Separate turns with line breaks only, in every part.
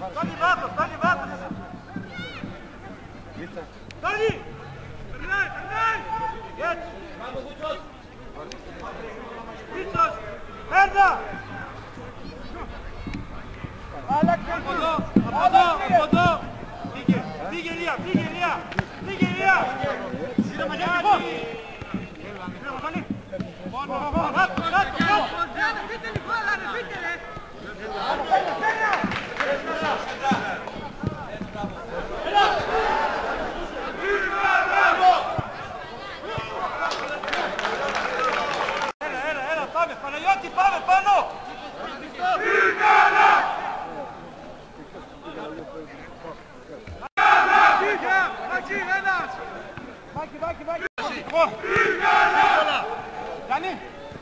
Φτάνει βάθος, φτάνει βάθος. Φτάνει! Περνάει, περνάει! Έτσι! Πίτσος! Έρνα! Από εδώ, από εδώ, από εδώ! Φύγε, φύγε Ηλία, φύγε Ηλία! Φύγε Ηλία! Είναι Μαγιάννη! Είναι Μαγιάννη! Κάτω, κάτω, κάτω! Φύγε λίγο, ρε, φύγε ρε! Έλα, πάμε, Παναγιώτη, πάμε πάνω! Βάκι! Γιάννη!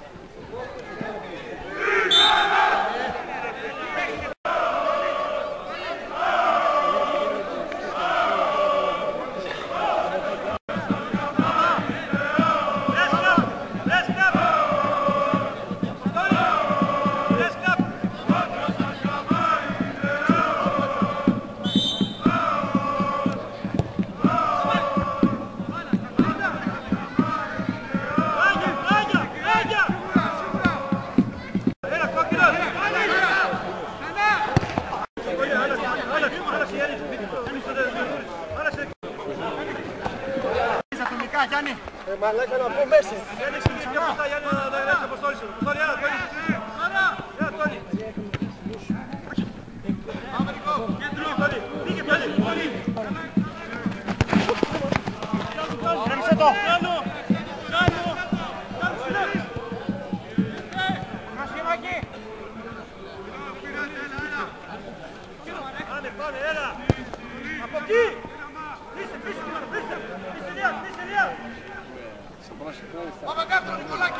Γιάννη!
Μαλάκα να πω μέσα!
Γιάννη, ξυπνήσει μια μπροστά, Γιάννη, να το ελέγξει αποστόλη σου. Αποστόλη, έλα, Τόνι! Έλα, Τόνι! Πάμε, Νικό! Κέντρο! Πήγε, πιάνει! Κρέμισε το! Κάνω! Μασχημάκι! Πάνε, έλα! Από εκεί! Πίσε, Ηλία! Πάμε κάτω, Νικολάκη!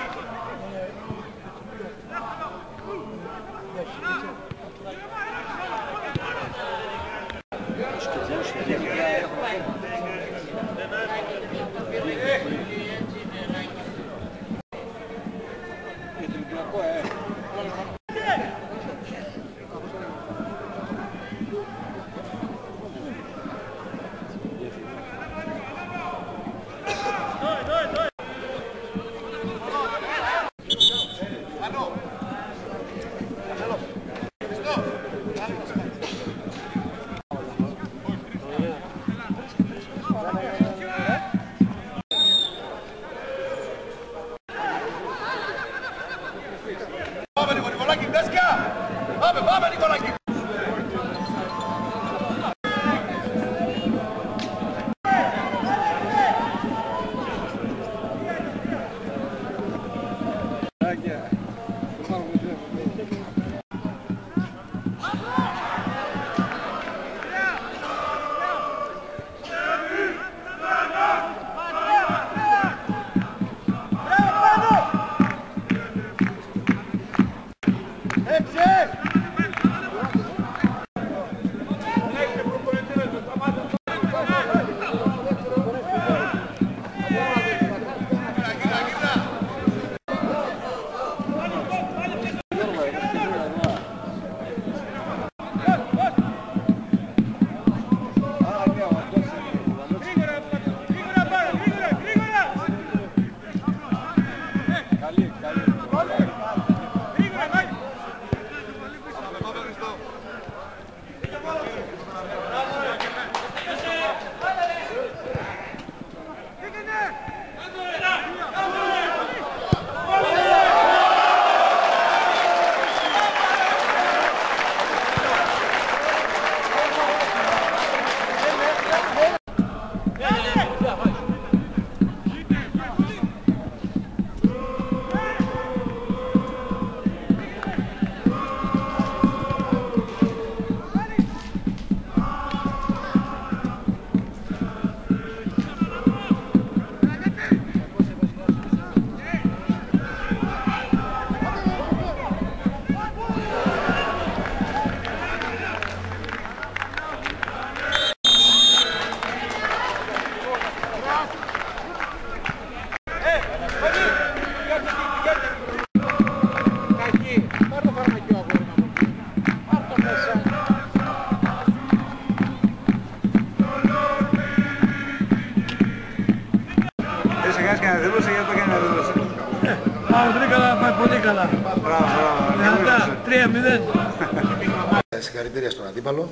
Συγχαρητήρια στον αντίπαλο.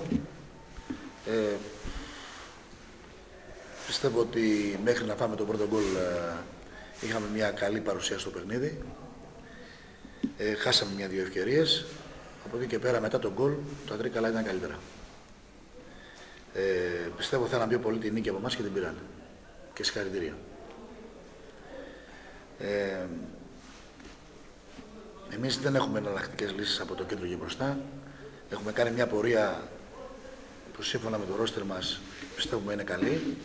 Πιστεύω ότι μέχρι να φάμε το πρώτο γκολ είχαμε μια καλή παρουσία στο παιχνίδι. Χάσαμε μια-δύο ευκαιρίες. Από εκεί και πέρα μετά τον γκολ τα Τρίκαλα ήταν καλύτερα. Πιστεύω θέλαν πιο πολύ την νίκη από εμάς και την πήραν. Και συγχαρητήρια. Εμείς δεν έχουμε εναλλακτικές λύσεις από το κέντρο και μπροστά. Έχουμε κάνει μια πορεία που σύμφωνα με το ρόστερ μας πιστεύουμε είναι καλή.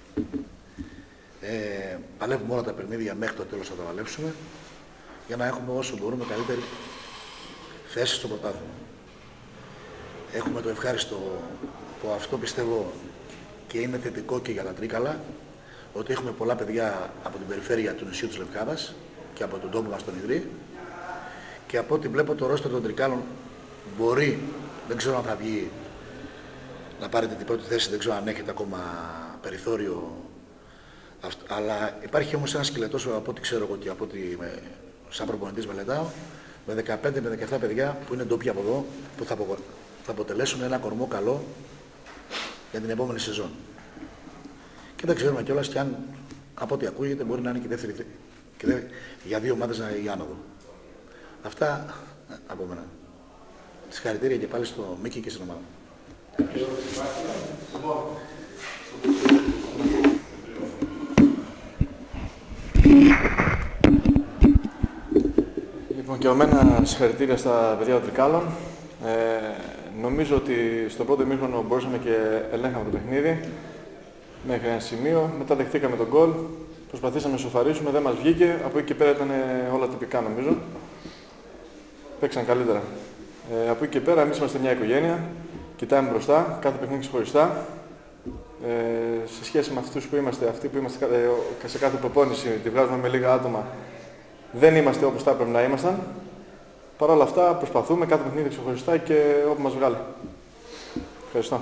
Παλεύουμε όλα τα παιχνίδια μέχρι το τέλος θα τα παλέψουμε για να έχουμε όσο μπορούμε καλύτερη θέση στο πρωτάθλημα. Έχουμε το ευχάριστο που αυτό πιστεύω και είναι θετικό και για τα Τρίκαλα, ότι έχουμε πολλά παιδιά από την περιφέρεια του νησιού της Λευκάδας και από τον τόπο μας τον Ιδρύ, και από ό,τι βλέπω το ρόστερ των Τρικάλων μπορεί, δεν ξέρω αν θα βγει να πάρετε την πρώτη θέση, δεν ξέρω αν έχετε ακόμα περιθώριο, αλλά υπάρχει όμως ένας σκελετός από ό,τι ξέρω εγώ και από ό,τι σαν προπονητής μελετάω, με 15 με 17 παιδιά που είναι ντόπιοι από εδώ, που θα αποτελέσουν ένα κορμό καλό για την επόμενη σεζόν. Και δεν ξέρουμε κιόλας κι αν, από ό,τι ακούγεται, μπορεί να είναι και δεύτερη για δύο ομάδες η άνοδο. Αυτά από μένα. Συγχαρητήρια και πάλι στο Μίκη και στην ομάδα.
Λοιπόν, και εμένα συγχαρητήρια στα παιδιά των Τρικάλων. Νομίζω ότι στο πρώτο ημίχρονο μπορούσαμε και ελέγχαμε το παιχνίδι μέχρι ένα σημείο. Μετά δεχτήκαμε τον γκολ. Προσπαθήσαμε να σοφαρίσουμε, δεν μας βγήκε. Από εκεί και πέρα ήταν όλα τυπικά νομίζω. Παίξαν καλύτερα. Από εκεί και πέρα εμείς είμαστε μια οικογένεια. Κοιτάμε μπροστά, κάθε παιχνίδι ξεχωριστά. Σε σχέση με αυτούς που είμαστε, αυτοί που είμαστε σε κάθε προπόνηση, τη βγάζουμε με λίγα άτομα, δεν είμαστε όπως θα έπρεπε να ήμασταν. Παρ' όλα αυτά προσπαθούμε κάθε παιχνίδι ξεχωριστά και όπου μας βγάλει. Ευχαριστώ.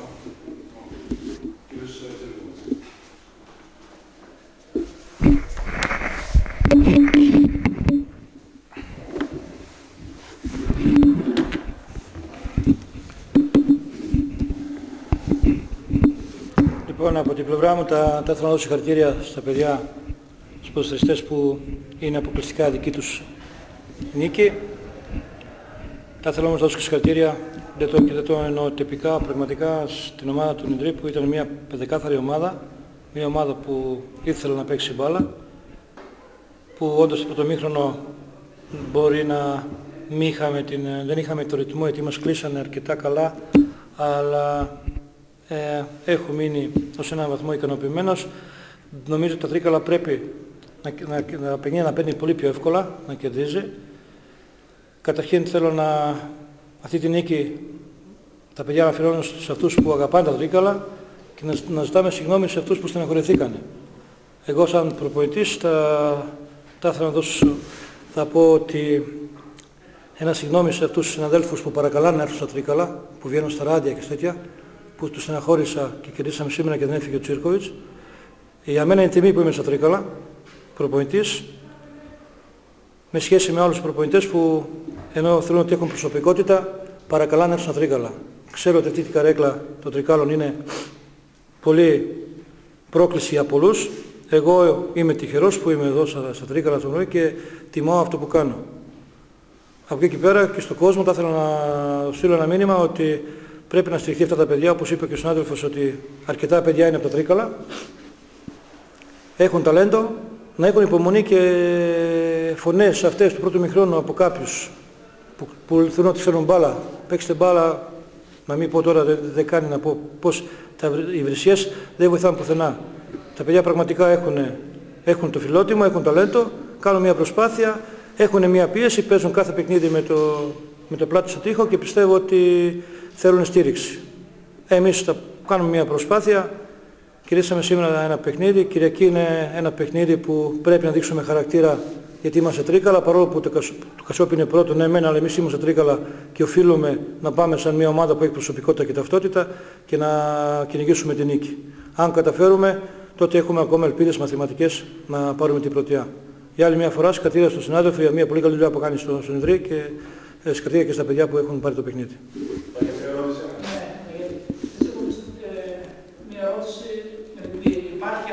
Λοιπόν, από την πλευρά μου θα ήθελα να δώσω συγχαρητήρια στα παιδιά, στους ποδοσφαιριστές που είναι αποκλειστικά δική τους νίκη. Θα ήθελα όμως να δώσω συγχαρητήρια, δεν το εννοώ τυπικά, πραγματικά στην ομάδα του Ιδρύ, που ήταν μια πεντεκάθαρη ομάδα, μια ομάδα που ήθελε να παίξει μπάλα, που όντως στο πρώτο μήχρονο μπορεί να δεν είχαμε το ρυθμό γιατί μας κλείσανε αρκετά καλά, αλλά έχω μείνει ως έναν βαθμό ικανοποιημένος. Νομίζω ότι τα Τρίκαλα πρέπει να παίρνει πολύ πιο εύκολα, να κερδίζει. Καταρχήν θέλω αυτή τη νίκη τα παιδιά να αφιερώνουν σε αυτούς που αγαπάνε τα Τρίκαλα και να ζητάμε συγγνώμη σε αυτούς που στεναχωρηθήκανε. Εγώ σαν προπονητής θα πω ότι ένα συγγνώμη σε αυτούς τους συναδέλφους που παρακαλάνε να έρθουν στα Τρίκαλα, που βγαίνουν στα ράδια και τέτοια, που τους στεναχώρησα και κερδίσαμε σήμερα και δεν έφυγε ο Τσίρκοβιτς. Για μένα είναι τιμή που είμαι στα Τρίκαλα, προπονητής, με σχέση με άλλους προπονητές που ενώ θέλουν ότι έχουν προσωπικότητα, παρακαλάνε να έρθουν στα Τρίκαλα. Ξέρω ότι αυτή η καρέκλα των Τρικάλων είναι πολύ πρόκληση για πολλούς. Εγώ είμαι τυχερός που είμαι εδώ στα Τρίκαλα του Νοή και τιμώ αυτό που κάνω. Από εκεί και πέρα και στον κόσμο θα ήθελα να στείλω ένα μήνυμα ότι πρέπει να στηριχθεί αυτά τα παιδιά, όπως είπε και ο συνάδελφος, ότι αρκετά παιδιά είναι από τα Τρίκαλα, έχουν ταλέντο, να έχουν υπομονή και φωνές αυτές του πρώτου μηχρόνου από κάποιους που θέλουν να τις φέρουν μπάλα. Παίξτε μπάλα, να μην πω τώρα, δεν κάνει να πω πώς οι βρυσιές δεν βοηθάνε πουθενά. Τα παιδιά πραγματικά έχουν το φιλότιμο, έχουν ταλέντο, κάνουν μια προσπάθεια, έχουν μια πίεση, παίζουν κάθε παιχνίδι με το πλάτη στο τοίχο και πιστεύω ότι θέλουν στήριξη. Εμείς θα κάνουμε μια προσπάθεια. Κερδίσαμε σήμερα ένα παιχνίδι. Κυριακή είναι ένα παιχνίδι που πρέπει να δείξουμε χαρακτήρα γιατί είμαστε Τρίκαλα. Παρόλο που το Κασόπι είναι πρώτο, ναι, μεν, αλλά εμείς είμαστε Τρίκαλα και οφείλουμε να πάμε σαν μια ομάδα που έχει προσωπικότητα και ταυτότητα και να κυνηγήσουμε την νίκη. Αν καταφέρουμε, τότε έχουμε ακόμα ελπίδες μαθηματικές να πάρουμε την πρωτιά. Για άλλη μια φορά, συγχαρητήρια στον συνάδελφο για μια πολύ καλή δουλειά που κάνει στον Ιδρύ και συγχαρητήρια και στα παιδιά που έχουν πάρει το παιχνίδι.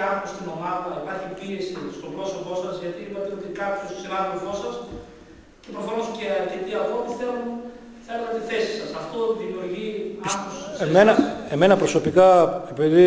άγχος στην ομάδα, υπάρχει πίεση στο πρόσωπό σας, γιατί είπατε ότι κάποιος συνάδελφός σας και προφανώς και αρκετοί ακόμη θέλουν τη θέση σας. Αυτό δημιουργεί άγχος.
Εμένα προσωπικά, επειδή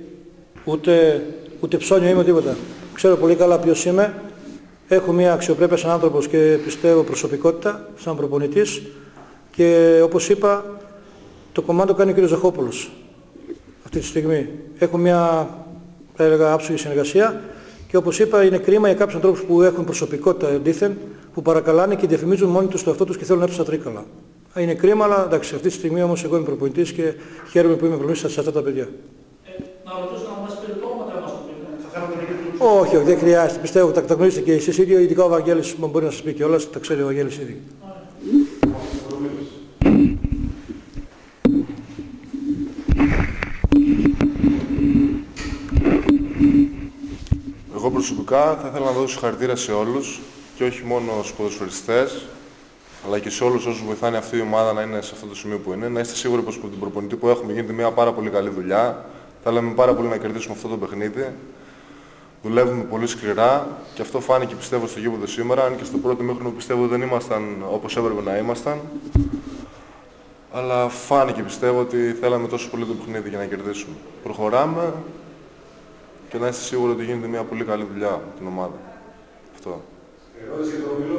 ούτε ψώνιο είμαι τίποτα, ξέρω πολύ καλά ποιος είμαι, έχω μια αξιοπρέπεια σαν άνθρωπος και πιστεύω προσωπικότητα, σαν προπονητής, και όπως είπα, το κομμάτι κάνει ο κ. Ζαχόπουλος αυτή τη στιγμή. Έχω μια, θα έλεγα, άψογη συνεργασία και όπως είπα, είναι κρίμα για κάποιους ανθρώπους που έχουν προσωπικότητα αντίθεν, που παρακαλάνε και διαφημίζουν μόνοι τους το εαυτό τους και θέλουν να έρθουν στα τρίκαλα. Είναι κρίμα, αλλά εντάξει, αυτή τη στιγμή όμως εγώ είμαι προπονητής και χαίρομαι που είμαι προπονητής σε αυτά τα παιδιά.
Να ρωτήσω να μας περιτώματα να μας το πείτε.
Όχι, δεν χρειάζεται. Πιστεύω τα γνωρίζετε και εσείς ίδιο, ειδικά ο Βαγγέλης μπορεί να σας πει κιόλας, τα ξέρει ο Βαγγέλης ήδη.
Εγώ προσωπικά θα ήθελα να δώσω συγχαρητήρια σε όλους και όχι μόνο στους ποδοσφαιριστές, αλλά και σε όλους όσους βοηθάνε αυτή η ομάδα να είναι σε αυτό το σημείο που είναι. Να είστε σίγουροι πως από την προπονητή που έχουμε γίνεται μια πάρα πολύ καλή δουλειά. Θέλαμε πάρα πολύ να κερδίσουμε αυτό το παιχνίδι. Δουλεύουμε πολύ σκληρά και αυτό φάνηκε, πιστεύω, στο γήπεδο σήμερα. Αν και στο πρώτο ημίχρονο πιστεύω δεν ήμασταν όπως έπρεπε να ήμασταν. Αλλά φάνηκε, πιστεύω, ότι θέλαμε τόσο πολύ το παιχνίδι για να κερδίσουμε. Προχωράμε και να είστε σίγουροι ότι γίνεται μια πολύ καλή δουλειά με την ομάδα. Αυτό.